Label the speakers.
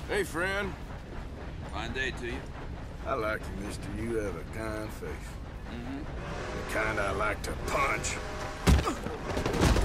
Speaker 1: Hey, friend.
Speaker 2: Fine day to you.
Speaker 3: I like you, mister. You have a kind face. The kind I like to punch.